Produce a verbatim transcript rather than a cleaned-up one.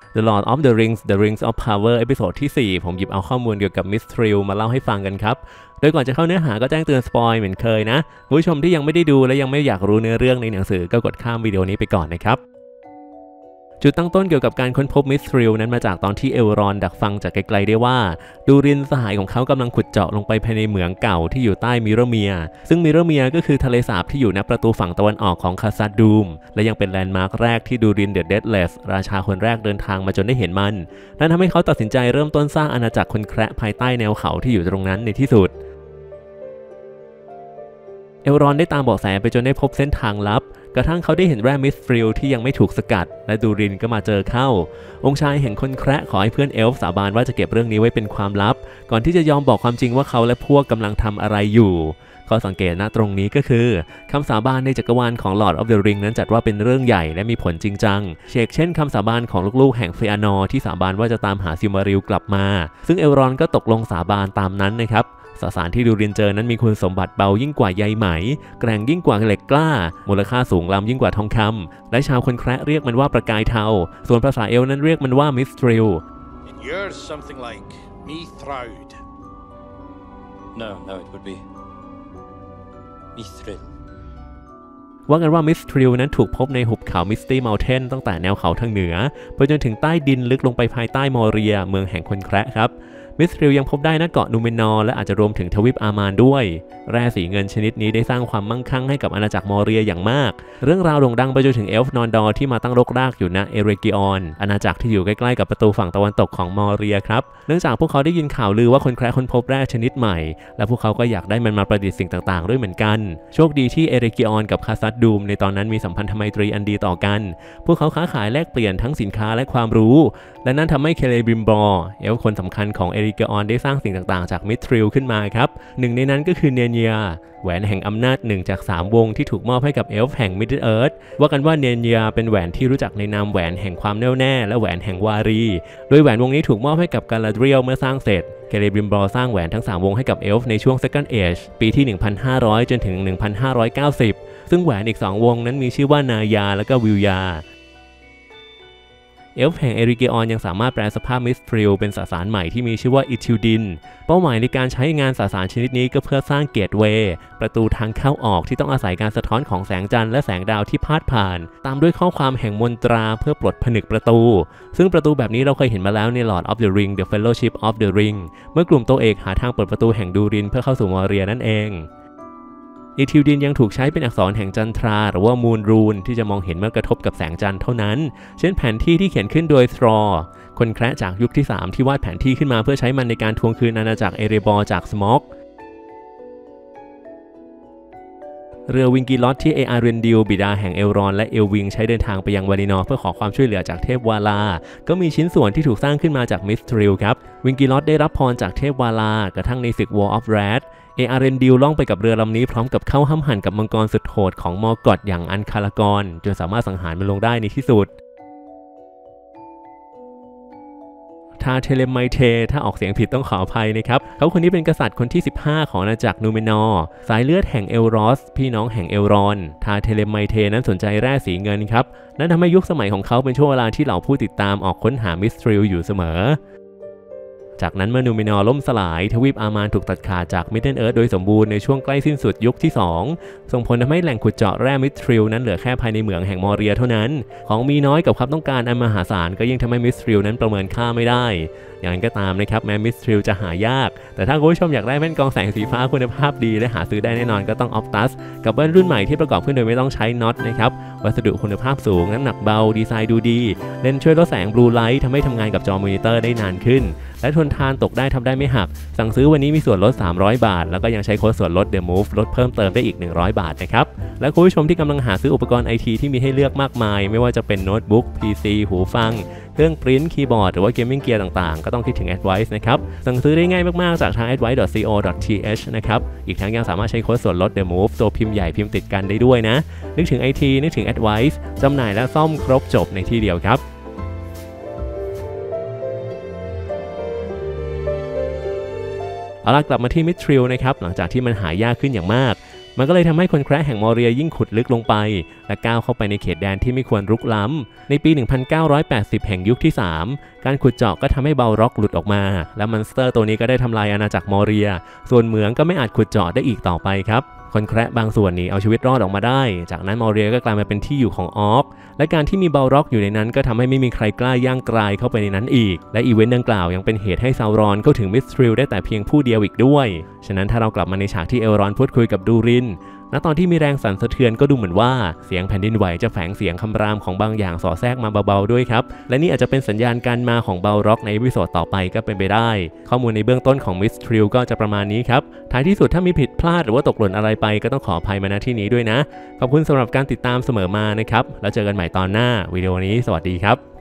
The Lord of the Rings The Rings of Power เอพิโซดที่สี่ผมหยิบเอาข้อมูลเกี่ยวกับ Mithril มาเล่าให้ฟังกันครับโดยก่อนจะเข้าเนื้อหาก็แจ้งเตือนสปอยเหมือนเคยนะผู้ชมที่ยังไม่ได้ดูและยังไม่อยากรู้เนื้อเรื่องในหนังสือก็กดข้ามวิดีโอนี้ไปก่อนนะครับจุดตั้งต้นเกี่ยวกับการค้นพบมิสทริลนั้นมาจากตอนที่เอลรอนดักฟังจากไกลๆได้ว่าดูรินสหายของเขากำลังขุดเจาะลงไปภายในเหมืองเก่าที่อยู่ใต้มิโรเมียซึ่งมิโรเมียก็คือทะเลสาบที่อยู่ณประตูฝั่งตะวันออกของคาซัดดูมและยังเป็นแลนด์มาร์คแรกที่ดูรินเดอะเดดเลสราชาคนแรกเดินทางมาจนได้เห็นมันนั่นทำให้เขาตัดสินใจเริ่มต้นสร้างอาณาจักรคนแคระภายใต้แนวเขาที่อยู่ตรงนั้นในที่สุดเอลรอนได้ตามเบาะแสไปจนได้พบเส้นทางลับกระทั่งเขาได้เห็นแร่มิสทริลที่ยังไม่ถูกสกัดและดูรินก็มาเจอเข้าองค์ชายแห่งคนแคระขอให้เพื่อนเอลฟ์สาบานว่าจะเก็บเรื่องนี้ไว้เป็นความลับก่อนที่จะยอมบอกความจริงว่าเขาและพวกกำลังทำอะไรอยู่ข้อสังเกตณตรงนี้ก็คือคำสาบานในจักรวาลของ Lord of the Ring นั้นจัดว่าเป็นเรื่องใหญ่และมีผลจริงจังเช่นเช่นคำสาบานของลูกๆแห่งเฟอานอร์ที่สาบานว่าจะตามหาซิลมาริลกลับมาซึ่งเอลรอนก็ตกลงสาบานตามนั้นนะครับสสารที่ดูรินเจอนั้นมีคุณสมบัติเบายิ่งกว่าใยไหมแกร่งยิ่งกว่าเหล็กกล้ามูลค่าสูงล้ำยิ่งกว่าทองคำและชาวคนแคระเรียกมันว่าประกายเทาส่วนภาษาเอลนั้นเรียกมันว่ามิสทริล Yours something like Mithril. No, no, it would be Mithril. ว่ากันว่ามิสทริลนั้นถูกพบในหุบเขามิสตี้เมลเทนตั้งแต่แนวเขาทางเหนือไปจนถึงใต้ดินลึกลงไปภายใต้มอเรียเมืองแห่งคนแคระครับมิสทริลยังพบได้ณเกาะนูเมนอร์และอาจจะรวมถึงทวีปอามานด้วยแร่สีเงินชนิดนี้ได้สร้างความมั่งคั่งให้กับอาณาจักรมอเรียอย่างมากเรื่องราวโด่งดังไปจนถึงเอลฟ์นอนดอร์ที่มาตั้งรกรากอยู่ณเอเรกิออนอาณาจักรที่อยู่ใกล้ๆกับประตูฝั่งตะวันตกของมอเรียครับเนื่องจากพวกเขาได้ยินข่าวลือว่าคนแคระค้นพบแร่ชนิดใหม่และพวกเขาก็อยากได้มันมาประดิษฐ์สิ่งต่างๆด้วยเหมือนกันโชคดีที่เอเรกิออนกับคาซัดดูมในตอนนั้นมีสัมพันธไมตรีอันดีต่อกันพวกเขาค้าขายแลกเปลี่ยนทั้งสินค้าและความรู้และนั่นทำให้เคเลบริมบอร์เอลฟ์คนสำคัญของเอเรกิออนได้สร้างสิ่งต่างๆจากมิทริลขึ้นมาครับหนึ่งในนั้นก็คือเนียเนียแหวนแห่งอำนาจหนึ่งจากสามวงที่ถูกมอบให้กับเอลฟ์แห่งมิดเดิลเอิร์ธว่ากันว่าเนียเนียเป็นแหวนที่รู้จักในนามแหวนแห่งความแน่วแน่และแหวนแห่งวารีโดยแหวนวงนี้ถูกมอบให้กับกาลาเดรียลเมื่อสร้างเสร็จเกเรบริมบอร์สร้างแหวนทั้งสามวงให้กับเอลฟ์ในช่วง Second Age ปีที่ หนึ่งพันห้าร้อย จนถึง หนึ่งพันห้าร้อยเก้าสิบ ซึ่งแหวนอีกสองวงนั้นมีชื่อว่านายาและก็วิลยาเอลฟ์แห่งเอริเกออนยังสามารถแปลสภาพมิสทริลเป็นสสารใหม่ที่มีชื่อว่าอิทิลดินเป้าหมายในการใช้งานสสารชนิดนี้ก็เพื่อสร้างเกตเวย์ประตูทางเข้าออกที่ต้องอาศัยการสะท้อนของแสงจันทร์และแสงดาวที่พาดผ่านตามด้วยข้อความแห่งมนตราเพื่อปลดผนึกประตูซึ่งประตูแบบนี้เราเคยเห็นมาแล้วใน Lord of the Ring The Fellowship of the Ring เมื่อกลุ่มตัวเอกหาทางเปิดประตูแห่งดูรินเพื่อเข้าสู่มอเรียนั่นเองอิทิลดินยังถูกใช้เป็นอักษรแห่งจันทราหรือว่ามูนรูนที่จะมองเห็นเมื่อกระทบกับแสงจันทร์เท่านั้นเช่นแผนที่ที่เขียนขึ้นโดยทรอคนแคระจากยุคที่สามที่วาดแผนที่ขึ้นมาเพื่อใช้มันในการทวงคืนอาณาจักรเอเรบอร์จากสมอกเรือวิงกิลอตที่เออาร์เรนดิลบิดาแห่งเอลรอนและเอลวิงใช้เดินทางไปยังวาลินอร์เพื่อขอความช่วยเหลือจากเทพวาลาก็มีชิ้นส่วนที่ถูกสร้างขึ้นมาจากมิสทริลครับวิงกิลอตได้รับพรจากเทพวาลากระทั่งในศึก War of Wrath เออาร์เรนดิลล่องไปกับเรือลำนี้พร้อมกับเข้าห้ำหั่นกับมังกรสุดโหดของมอร์กอตอย่างอันคารากอนจนสามารถสังหารมันลงได้ในที่สุดทาเทเลไมเทถ้าออกเสียงผิดต้องขออภัยนะครับเขาคนนี้เป็นกษัตริย์คนที่สิบห้าของอาณาจักรนูเมนอร์สายเลือดแห่งเอลรอสพี่น้องแห่งเอลรอนทาเทเลไมเทนั้นสนใจแร่สีเงินครับนั่นทำให้ยุคสมัยของเขาเป็นช่วงเวลาที่เหล่าผู้ติดตามออกค้นหามิสทริลอยู่เสมอจากนั้นเมื่อนูเมนอร์ล่มสลายทวีปอามานถูกตัดขาดจากมิดเดิลเอิร์ธโดยสมบูรณ์ในช่วงใกล้สิ้นสุดยุคที่สองส่งผลทำให้แหล่งขุดเจาะแร่มิสทริลนั้นเหลือแค่ภายในเหมืองแห่งมอเรียเท่านั้นของมีน้อยกับความต้องการอันมหาศาลก็ยิ่งทำให้มิสทริลนั้นประเมินค่าไม่ได้อย่างนั้นก็ตามนะครับแม้มิสทริลจะหายากแต่ถ้าคุณผู้ชมอยากได้แว่นกรองแสงสีฟ้าคุณภาพดีและหาซื้อได้แน่นอนก็ต้องออฟตัสกับแว่นรุ่นใหม่ที่ประกอบขึ้นโดยไม่ต้องใช้น็อตนะครับวัสดุคุณภาพสูงน้ำหนักเบาดีไซน์ดูดีเลนส์ช่วยลดแสงบลูไลท์ทำให้ทำงานกับจอมอนิเตอร์ได้นานขึ้นและทนทานตกได้ทำได้ไม่หักสั่งซื้อวันนี้มีส่วนลดสามร้อยบาทแล้วก็ยังใช้โค้ดส่วนลด The Move ลดเพิ่มเติมได้อีกหนึ่งร้อยบาทนะครับและคุณผู้ชมที่กำลังหาซื้ออุปกรณ์ ไอ ที ที่มีให้เลือกมากมายไม่ว่าจะเป็นโน้ตบุ๊ก พี ซี หูฟังเครื่องปริ้นท์คีย์บอร์ดหรือว่าเกมมิ่งเกียร์ต่างๆก็ต้องคิดถึง Advice นะครับสั่งซื้อได้ง่ายมากๆจากทาง แอดไวซ์ ดอท ซี โอ ดอท ที เอช นะครับอีกทั้งยังสามารถใช้โค้ดส่วนลด The Move ตัวพิมพ์ใหญ่พิมพ์ติดกันได้ด้วยนะนึกถึง ไอ ที นึกถึง Advice จำหน่ายและซ่อมครบจบในที่เดียวครับเอาล่ะกลับมาที่มิทริลนะครับหลังจากที่มันหายากขึ้นอย่างมากมันก็เลยทำให้คนแคระแห่งมอเรียยิ่งขุดลึกลงไปและก้าวเข้าไปในเขตแดนที่ไม่ควรรุกล้ำในปี หนึ่งพันเก้าร้อยแปดสิบ แห่งยุคที่ สาม การขุดเจาะก็ทำให้เบลร็อกหลุดออกมาและมอนสเตอร์ตัวนี้ก็ได้ทำลายอาณาจักรมอเรียส่วนเหมืองก็ไม่อาจขุดเจาะได้อีกต่อไปครับคนแคระบางส่วนนี้เอาชีวิตรอดออกมาได้จากนั้นมอเรียก็กลายมาเป็นที่อยู่ของออร์กและการที่มีเบลร็อกอยู่ในนั้นก็ทำให้ไม่มีใครกล้าย่างกรายเข้าไปในนั้นอีกและอีเวนต์ดังกล่าวยังเป็นเหตุให้ซาวรอนเข้าถึงมิสทริลได้แต่เพียงผู้เดียวอีกด้วยฉะนั้นถ้าเรากลับมาในฉากที่เอลรอนพูดคุยกับดูรินณตอนที่มีแรงสั่นสะเทือนก็ดูเหมือนว่าเสียงแผ่นดินไหวจะแฝงเสียงคำรามของบางอย่างสอดแทรกมาเบาๆด้วยครับและนี่อาจจะเป็นสัญญาณการมาของเบลร็อกในอีพิโซดต่อไปก็เป็นไปได้ข้อมูลในเบื้องต้นของมิสทริลก็จะประมาณนี้ครับท้ายที่สุดถ้ามีผิดพลาดหรือว่าตกหล่นอะไรไปก็ต้องขออภัยมาณที่นี้ด้วยนะขอบคุณสำหรับการติดตามเสมอมานะครับแล้วเจอกันใหม่ตอนหน้าวิดีโอนี้สวัสดีครับ